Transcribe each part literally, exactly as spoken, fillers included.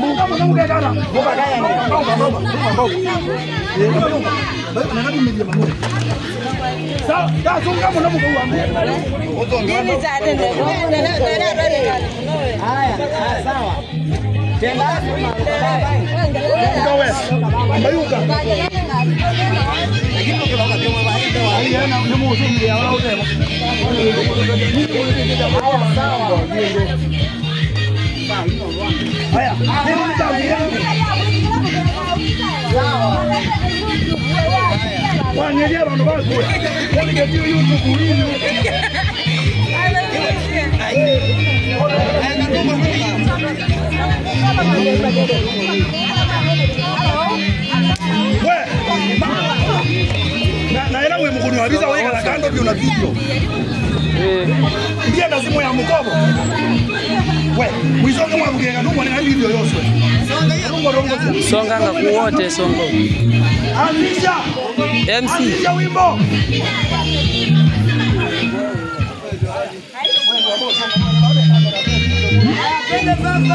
Mungu kama Mungu kana. Boba gaya ni. Boba boba. Boba. Na nabi mimi Mungu. Sawa, da tunga mwana Mungu wangu. Mimi zate ndio. Haya, sawa. Tenda. Wewe. Mbayuka. Lakini ukiona kama waende wa na Mungu ndio ya wao sema. Haya, sawa. Haya, nini nitaambia? Sawa. Wanyelia bantu bazo. Kwani ndio YouTube hili. We. Na na ela we mkono wabiza wewe kana kando pia una video. Eh. Ndia lazima ya mkobo. We, mwisonga mwa mgenga nungu ni video yose. Songa nga kuwote songo. Anzisha. M C. Anzisha wimbo. Twende sasa.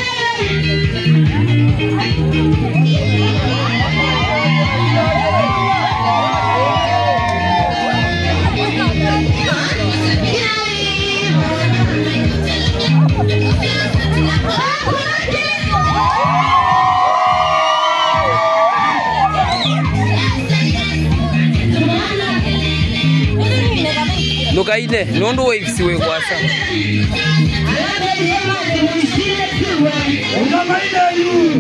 Luka ine, nondo waves we kwasa. Kama ine yu.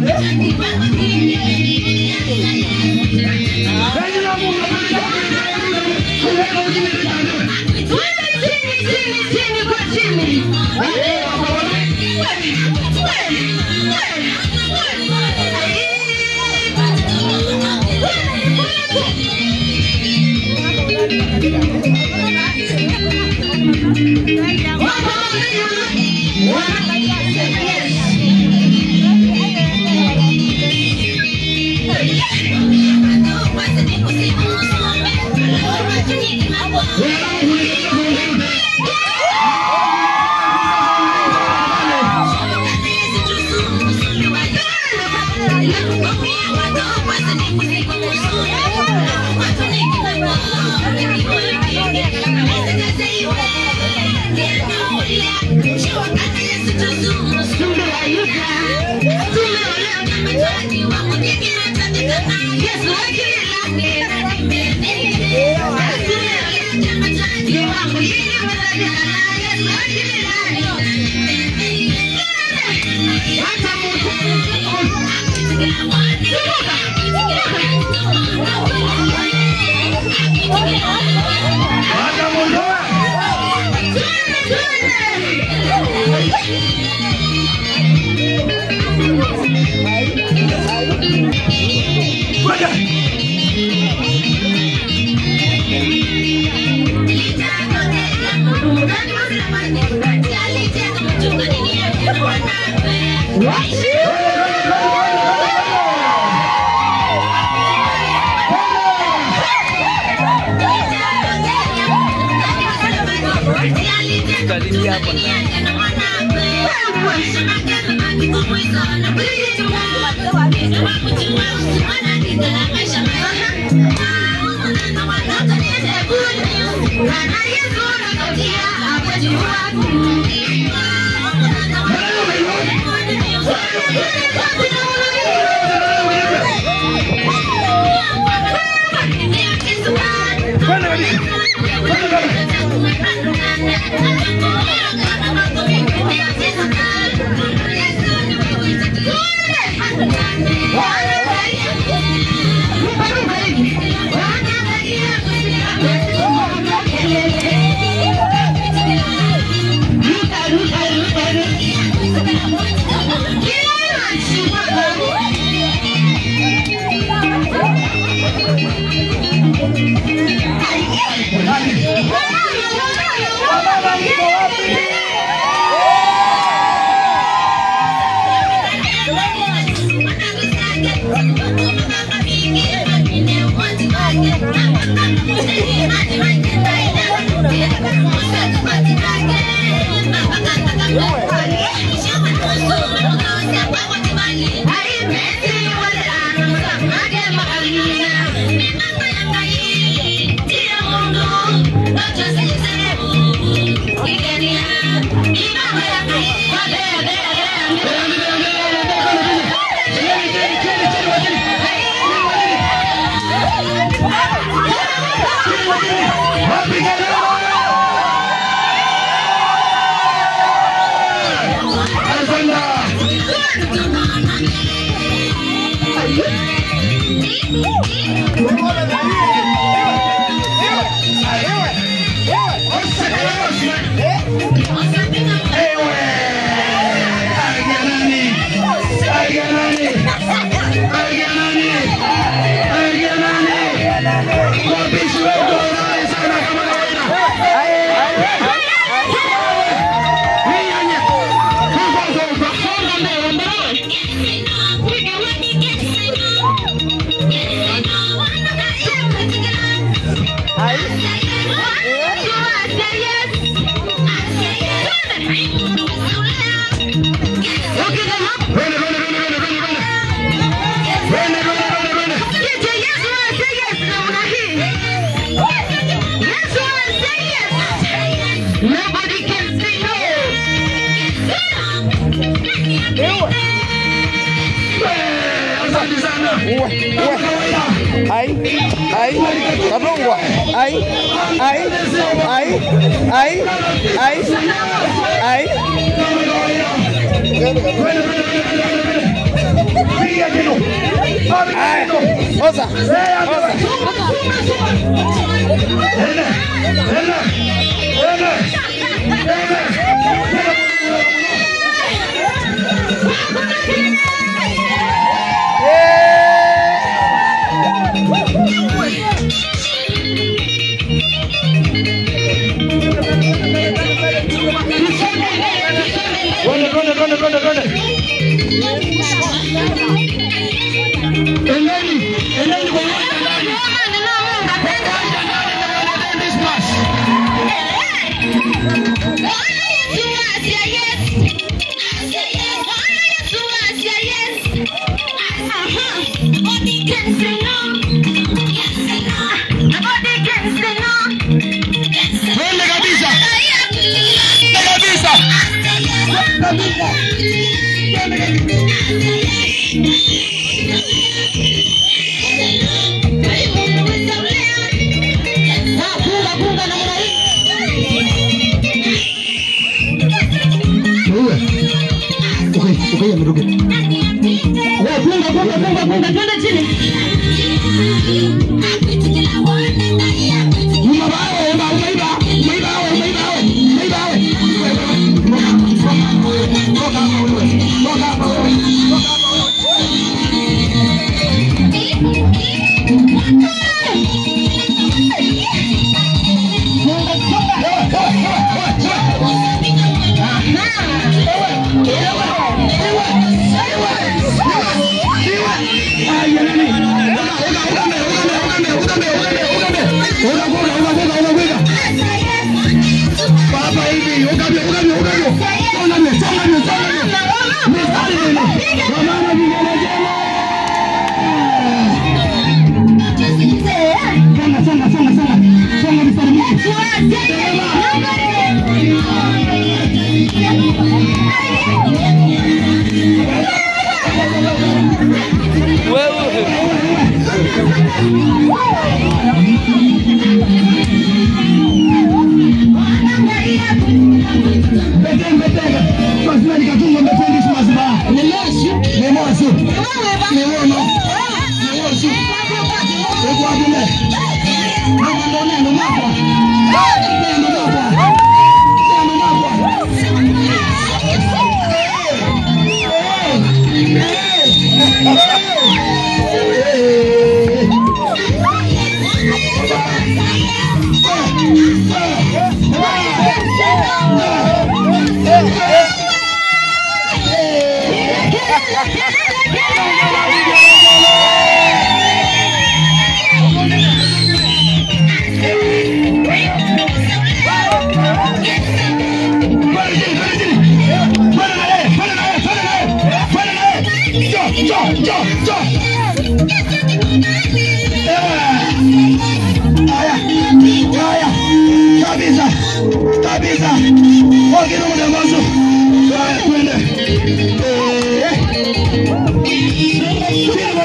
Ai, ai, kablongwa. Ai, ai, ai, ai, ai, ai. Ai, oza, oza. Run, run, run, run, run. Eleni, Eleni, go on, Eleni. This pass.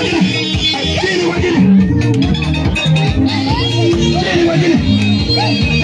Wagine.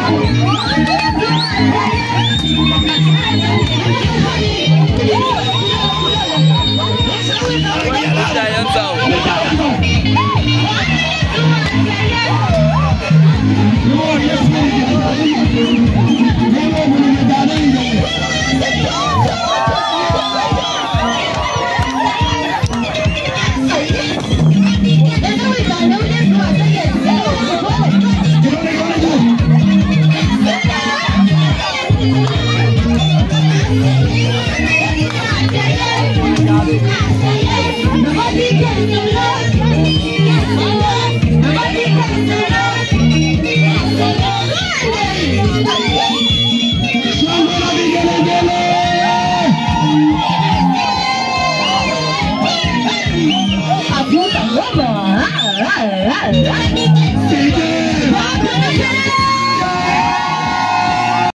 Nobody can love